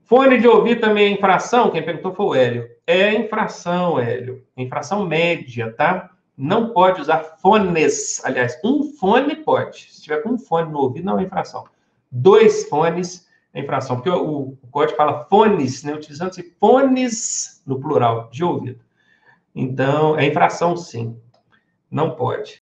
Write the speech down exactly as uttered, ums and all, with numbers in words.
Fone de ouvido também é infração? Quem perguntou foi o Hélio. É infração, Hélio. Infração média, tá? Não pode usar fones. Aliás, um fone pode. Se tiver com um fone no ouvido, não é infração. Dois fones é infração. Porque o, o código fala fones, né? Utilizando-se fones no plural, de ouvido. Então, é infração, sim. Não pode.